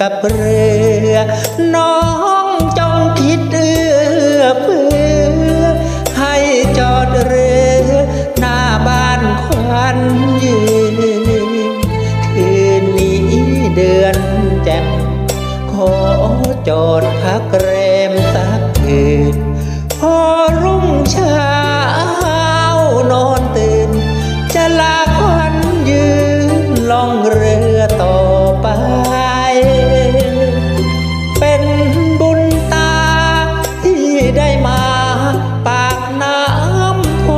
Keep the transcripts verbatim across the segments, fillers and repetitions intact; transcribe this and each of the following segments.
กับเรือน้องจงคิดเอื้อเฟื้อให้จอดเรือหน้าบ้านควันยืนคืนนี้เดือนแจ่มขอจอดพักแรมสักคืนพอรุ่งเช้านอนตื่นจะลาควันยืนล่องเรือต่อไปเป็นบุญตาที่ได้มาปากน้ำโพ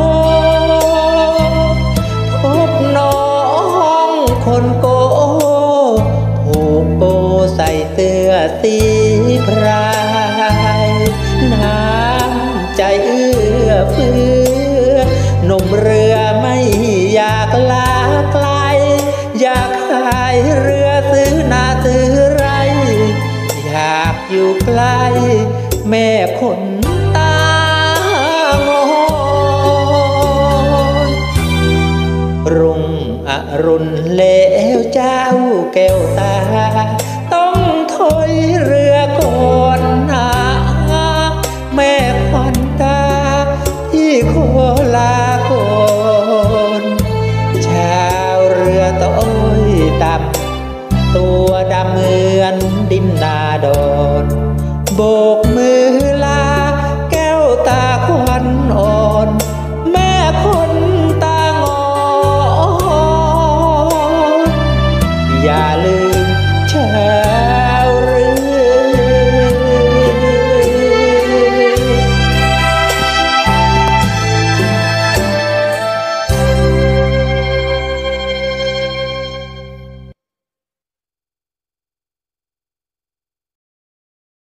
พบน้องคนโกผูกโบใส่เสื้อสีพรายน้ำใจเอื้อเฟื้อหนุ่มเรือไม่อยากลาไกลอยากขายเรือซื้อนาซื้อไรอยากอยู่ใกล้แม่คนตางอนรุ่งอรุณแล้วเจ้าแก้วตาต้องถอยเรือก่อนนะแม่ควันตาที่โครา